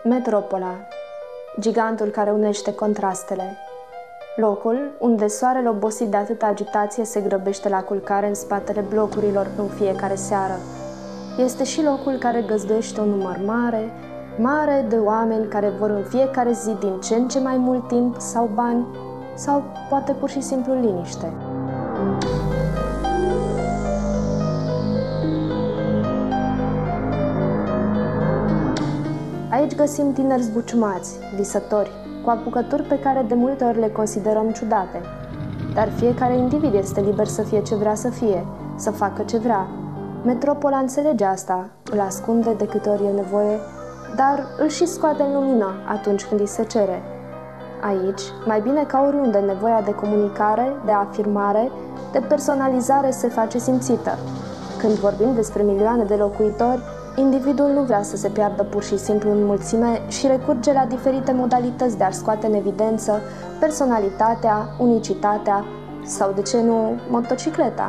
Metropola, gigantul care unește contrastele. Locul unde soarele obosit de atâta agitație se grăbește la culcare în spatele blocurilor în fiecare seară. Este și locul care găzduiește un număr mare de oameni care vor în fiecare zi din ce în ce mai mult timp sau bani, sau poate pur și simplu liniște. Aici găsim tineri zbuciumați, visători, cu apucături pe care de multe ori le considerăm ciudate. Dar fiecare individ este liber să fie ce vrea să fie, să facă ce vrea. Metropola înțelege asta, îl ascunde de câte ori e nevoie, dar îl și scoate în lumină atunci când îi se cere. Aici, mai bine ca oriunde, nevoia de comunicare, de afirmare, de personalizare se face simțită. Când vorbim despre milioane de locuitori, individul nu vrea să se piardă pur și simplu în mulțime și recurge la diferite modalități de a scoate în evidență personalitatea, unicitatea sau, de ce nu, motocicleta.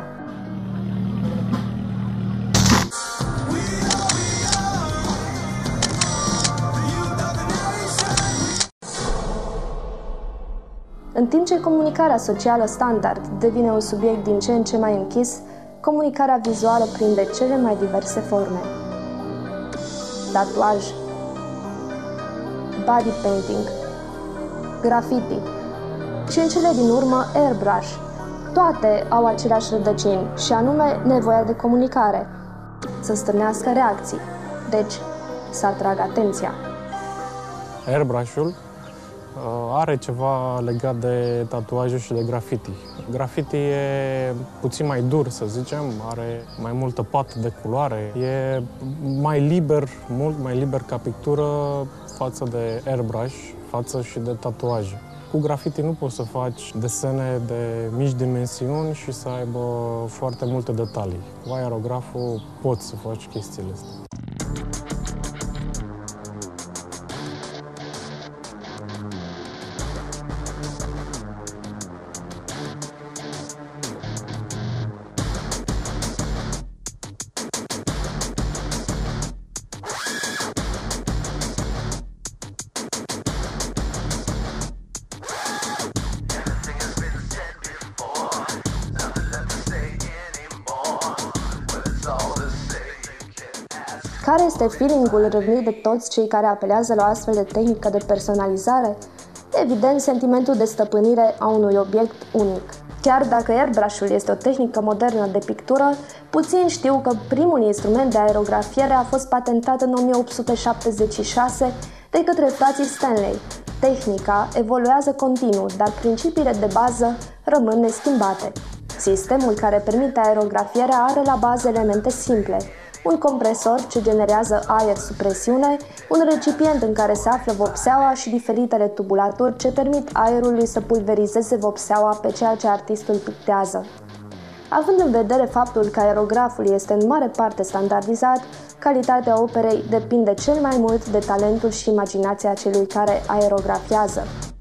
În timp ce comunicarea socială standard devine un subiect din ce în ce mai închis, comunicarea vizuală prinde cele mai diverse forme. Tatuaj, body painting, graffiti și în cele din urmă airbrush. Toate au aceleași rădăcini și anume nevoia de comunicare, să stârnească reacții, deci să atragă atenția. Airbrush-ul are ceva legat de tatuaje și de graffiti. Graffiti e puțin mai dur, să zicem, are mai multă pată de culoare, e mai liber, mult mai liber ca pictură față de airbrush, față și de tatuaje. Cu graffiti nu poți să faci desene de mici dimensiuni și să aibă foarte multe detalii. Cu aerograful poți să faci chestiile astea. Care este feeling-ul râvnit de toți cei care apelează la o astfel de tehnică de personalizare? Evident, sentimentul de stăpânire a unui obiect unic. Chiar dacă airbrush-ul este o tehnică modernă de pictură, puțini știu că primul instrument de aerografiere a fost patentat în 1876 de către frații Stanley. Tehnica evoluează continuu, dar principiile de bază rămân neschimbate. Sistemul care permite aerografierea are la bază elemente simple: un compresor ce generează aer sub presiune, un recipient în care se află vopseaua și diferitele tubulaturi ce permit aerului să pulverizeze vopseaua pe ceea ce artistul pictează. Având în vedere faptul că aerograful este în mare parte standardizat, calitatea operei depinde cel mai mult de talentul și imaginația celui care aerografiază.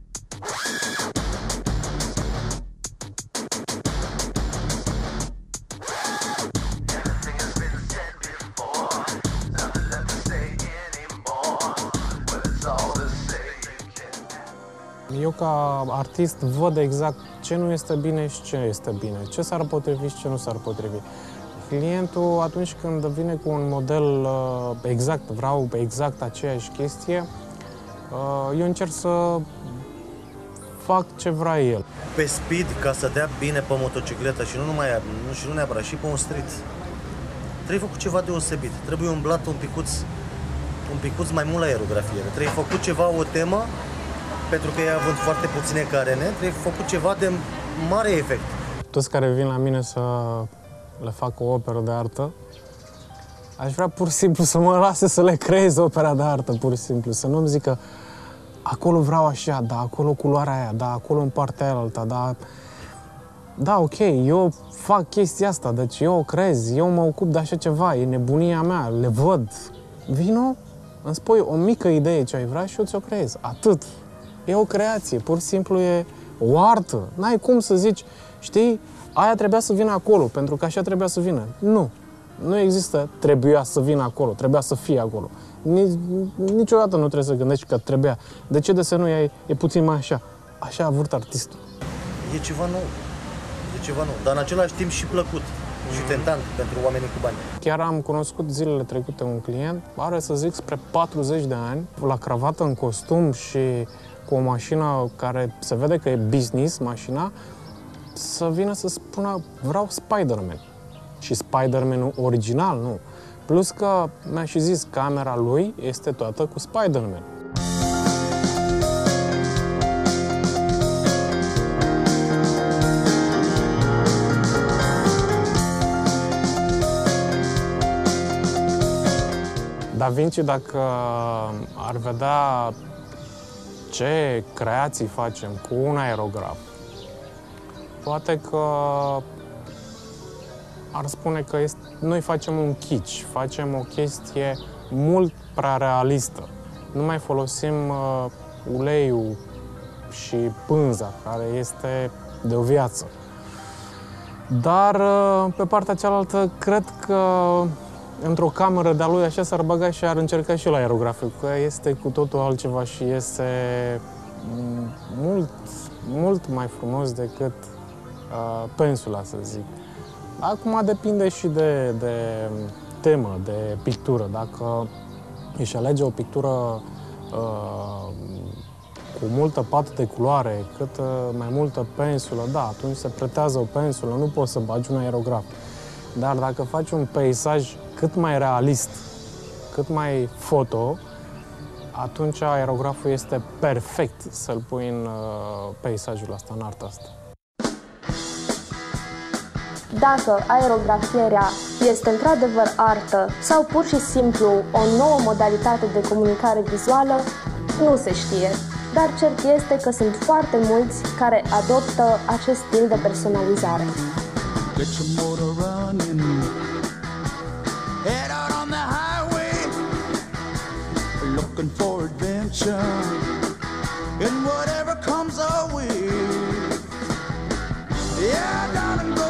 Eu, ca artist, văd exact ce nu este bine și ce este bine, ce s-ar potrivi și ce nu s-ar potrivi. Clientul, atunci când vine cu un model exact, vreau exact aceeași chestie, eu încerc să fac ce vrea el. Pe speed, ca să dea bine pe motocicletă și nu neapărat, și pe un street, trebuie făcut ceva deosebit. Trebuie umblat un picuț mai mult la aerografiere. Trebuie făcut ceva, o temă, pentru că ei având foarte puține carene, trebuie făcut ceva de mare efect. Toți care vin la mine să le fac o operă de artă, aș vrea pur și simplu să mă lase să le creez opera de artă, pur și simplu. Să nu-mi zică, acolo vreau așa, da, acolo culoarea aia, da, acolo în partea aia alta, da. Da, ok, eu fac chestia asta, deci eu o creez, eu mă ocup de așa ceva, e nebunia mea, le văd. Vino, îmi spui o mică idee ce ai vrea și eu ți-o creez, atât. E o creație, pur și simplu e o artă. N-ai cum să zici, știi, aia trebuia să vină acolo, pentru că așa trebuia să vină. Nu. Nu există trebuia să vină acolo, trebuia să fie acolo. Niciodată nu trebuie să gândești că trebuia. De ce desenul e puțin mai așa? Așa a vrut artistul. E ceva nou. E ceva nou, dar în același timp și plăcut și tentant pentru oamenii cu bani. Chiar am cunoscut zilele trecute un client, are să zic spre 40 de ani, la cravată în costum și cu o mașină care se vede că e business, mașina, să vină să spună vreau Spider-Man. Și Spider-Man-ul original, nu. Plus că mi-a și zis, camera lui este toată cu Spider-Man. Da Vinci, dacă ar vedea ce creații facem cu un aerograf, poate că ar spune că noi facem un kitsch, facem o chestie mult prea realistă. Nu mai folosim uleiul și pânza, care este de o viață. Dar, pe partea cealaltă, cred că într-o cameră de-a lui așa s-ar băga și ar încerca și la aerografic, că este cu totul altceva și este mult mai frumos decât pensula, să zic. Acum depinde și de temă, de pictură. Dacă își alege o pictură cu multă pată de culoare, cât mai multă pensulă, da, atunci se pretează o pensulă, nu poți să bagi un aerograf. Dar dacă faci un peisaj cât mai realist, cât mai foto, atunci aerograful este perfect să-l pui în peisajul ăsta, în arta asta. Dacă aerografierea este într-adevăr artă sau pur și simplu o nouă modalitate de comunicare vizuală, nu se știe. Dar cert este că sunt foarte mulți care adoptă acest stil de personalizare. Get your motor running, head out on the highway, looking for adventure, and whatever comes our way. Yeah, darling, go